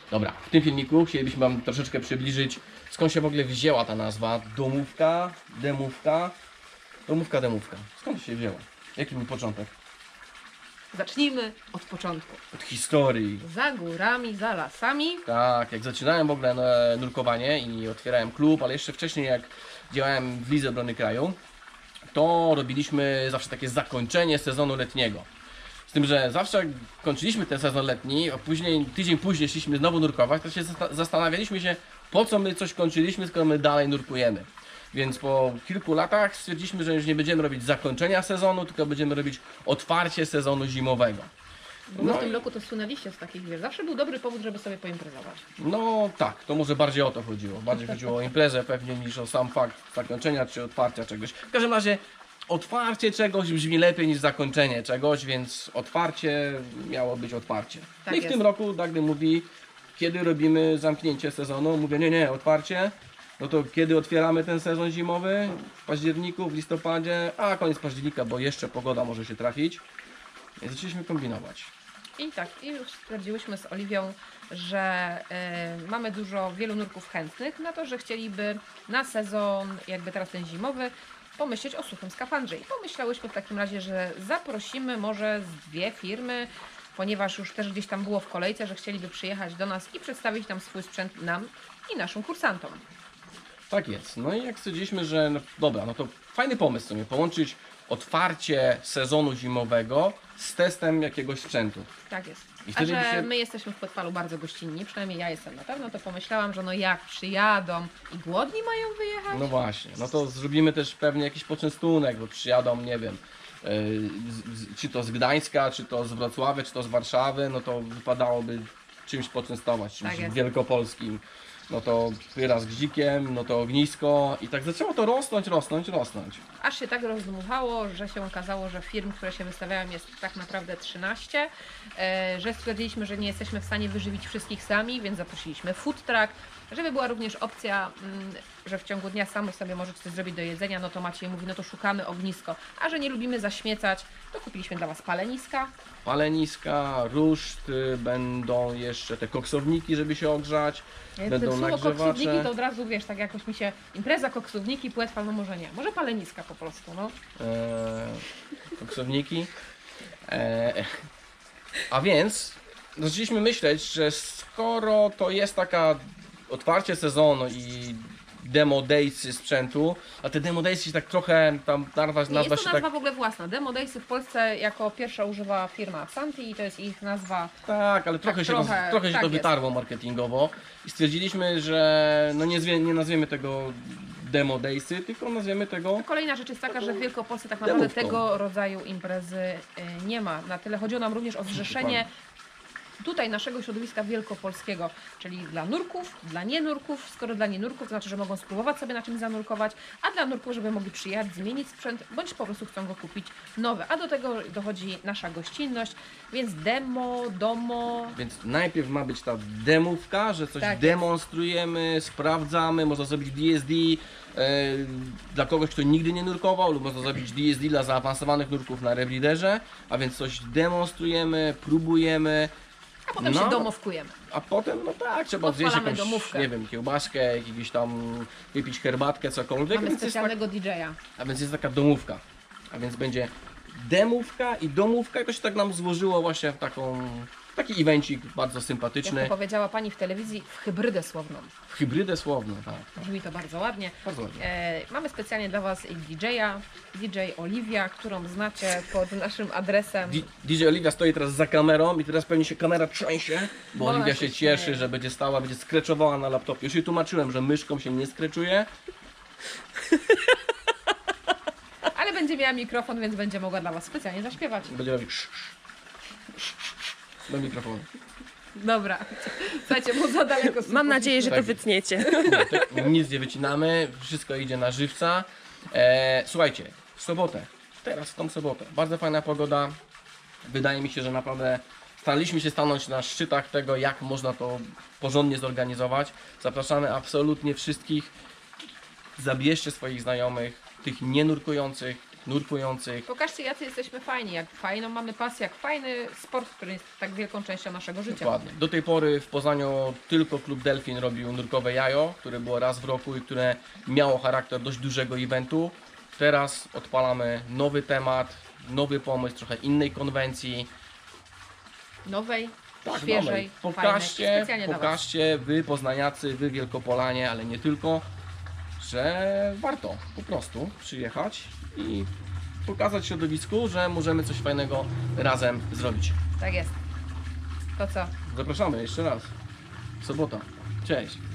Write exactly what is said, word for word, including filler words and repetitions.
Dobra, w tym filmiku chcielibyśmy Wam troszeczkę przybliżyć, skąd się w ogóle wzięła ta nazwa domówka, demówka, domówka, demówka. Skąd się wzięła? Jaki był początek? Zacznijmy od początku. Od historii. Za górami, za lasami. Tak, jak zaczynałem w ogóle e, nurkowanie i otwierałem klub, ale jeszcze wcześniej jak działałem w Lidze Obrony Kraju, to robiliśmy zawsze takie zakończenie sezonu letniego. Z tym, że zawsze jak kończyliśmy ten sezon letni, a później, tydzień później szliśmy znowu nurkować, to się zastanawialiśmy się, po co my coś kończyliśmy, skoro my dalej nurkujemy. Więc po kilku latach stwierdziliśmy, że już nie będziemy robić zakończenia sezonu, tylko będziemy robić otwarcie sezonu zimowego. Bo no w tym roku to słynęliście z takich, wiesz, zawsze był dobry powód, żeby sobie poimprezować. No tak, to może bardziej o to chodziło. Bardziej chodziło o imprezę pewnie niż o sam fakt zakończenia czy otwarcia czegoś. W każdym razie otwarcie czegoś brzmi lepiej niż zakończenie czegoś, więc otwarcie miało być otwarcie. Tak I w jest. tym roku Dagny mówi, kiedy robimy zamknięcie sezonu. Mówię, nie, nie, otwarcie. No to kiedy otwieramy ten sezon zimowy? W październiku, w listopadzie, a koniec października, bo jeszcze pogoda może się trafić. I zaczęliśmy kombinować. I tak, i już stwierdziłyśmy z Oliwią, że y, mamy dużo, wielu nurków chętnych na to, że chcieliby na sezon, jakby teraz ten zimowy, pomyśleć o suchym skafandrze. I pomyślałyśmy w takim razie, że zaprosimy może z dwie firmy, ponieważ już też gdzieś tam było w kolejce, że chcieliby przyjechać do nas i przedstawić nam swój sprzęt nam i naszym kursantom. Tak jest. No i jak stwierdziliśmy, że no, dobra, no to fajny pomysł sobie połączyć otwarcie sezonu zimowego z testem jakiegoś sprzętu. Tak jest. I A wtedy że by się- my jesteśmy w Podpalu bardzo gościnni, przynajmniej ja jestem na pewno, to pomyślałam, że no jak przyjadą i głodni mają wyjechać? No właśnie, no to zrobimy też pewnie jakiś poczęstunek, bo przyjadą, nie wiem, yy, z, z, czy to z Gdańska, czy to z Wrocławia, czy to z Warszawy, no to wypadałoby czymś poczęstować, czymś Tak jest. wielkopolskim. No to pyra z gzikiem, no to ognisko i tak zaczęło to rosnąć, rosnąć, rosnąć. Aż się tak rozdmuchało, że się okazało, że firm, które się wystawiają, jest tak naprawdę trzynaście, e, że stwierdziliśmy, że nie jesteśmy w stanie wyżywić wszystkich sami, więc zaprosiliśmy food truck, żeby była również opcja, mm, że w ciągu dnia sami sobie możecie coś zrobić do jedzenia, no to Maciej mówi, no to szukamy ognisko, a że nie lubimy zaśmiecać, to kupiliśmy dla Was paleniska. Paleniska, ruszt, y, będą jeszcze te koksowniki, żeby się ogrzać, będą Słowo koksówniki nagrzewacze. to od razu, wiesz, tak jakoś mi się, impreza koksowniki, płetwa, no może nie, może paleniska po prostu, no. e, koksowniki. E, a więc zaczęliśmy myśleć, że skoro to jest taka otwarcie sezonu i demo daysy sprzętu, a te demo daysy się tak trochę tam nazwa, Nie nazwa jest się to nazwa tak... w ogóle własna. Demo Daysy w Polsce jako pierwsza używa firma Santi i to jest ich nazwa. Tak, ale trochę Tak, się, trochę, roz, trochę się tak to jest. wytarło marketingowo i stwierdziliśmy, że no nie, zwie, nie nazwiemy tego demo daysy, tylko nazwiemy tego... Kolejna rzecz jest taka, że w Wielkopolsce tak naprawdę Demówką. tego rodzaju imprezy y, nie ma. Na tyle chodziło nam również o zrzeszenie tutaj naszego środowiska wielkopolskiego, czyli dla nurków, dla nienurków. Skoro dla nienurków, to znaczy, że mogą spróbować sobie na czymś zanurkować, a dla nurków, żeby mogli przyjechać, zmienić sprzęt, bądź po prostu chcą go kupić nowy. A do tego dochodzi nasza gościnność, więc demo, domo. Więc najpierw ma być ta demówka, że coś Tak jest. demonstrujemy, sprawdzamy, można zrobić D S D e, dla kogoś, kto nigdy nie nurkował, lub można zrobić D S D dla zaawansowanych nurków na Revleaderze, a więc coś demonstrujemy, próbujemy, A potem No. się domowkujemy. a potem no tak, trzeba zjeść Odpalamy jakąś, domówkę. nie wiem, kiełbaskę, jakieś tam, wypić herbatkę, cokolwiek, Mamy więc jest tak, specjalnego D J a. a więc jest taka domówka, a więc będzie demówka i domówka i to się tak nam złożyło właśnie w taką, taki evencik bardzo Jak sympatyczny, to powiedziała pani w telewizji, w hybrydę słowną. w hybrydę słowną, tak, tak. Brzmi to bardzo ładnie. Bardzo ładnie. E, mamy specjalnie dla Was D J a, D J Oliwia, którą znacie pod naszym adresem. D- DJ Oliwia stoi teraz za kamerą i teraz pewnie się kamera trzęsie, bo Bo ona Oliwia się się cieszy, śmieje. że będzie stała, będzie skreczowała na laptopie. Już jej tłumaczyłem, że myszką się nie skreczuje. Ale będzie miała mikrofon, więc będzie mogła dla Was specjalnie zaśpiewać. Będzie robić sz, sz, sz, sz, do mikrofonu. Dobra. Słuchajcie, bo za daleko. Mam nadzieję, że Tak. to wytniecie. Nie, to nic nie wycinamy, wszystko idzie na żywca. E, słuchajcie, w sobotę, teraz w tą sobotę, bardzo fajna pogoda. Wydaje mi się, że naprawdę staraliśmy się stanąć na szczytach tego, jak można to porządnie zorganizować. Zapraszamy absolutnie wszystkich. Zabierzcie swoich znajomych, tych nienurkujących, nurkujących. Pokażcie, jacy jesteśmy fajni, jak fajną mamy pasję, jak fajny sport, który jest tak wielką częścią naszego życia. Dokładnie. Do tej pory w Poznaniu tylko klub Delfin robił nurkowe jajo, które było raz w roku i które miało charakter dość dużego eventu. Teraz odpalamy nowy temat, nowy pomysł, trochę innej konwencji. Nowej, Tak, świeżej, nowej. fajnej, Pokażcie, specjalnie dla Was. pokażcie wy poznaniacy, wy Wielkopolanie, ale nie tylko, że warto po prostu przyjechać i pokazać środowisku, że możemy coś fajnego razem zrobić. Tak jest. To co? Zapraszamy jeszcze raz. Sobota. Cześć.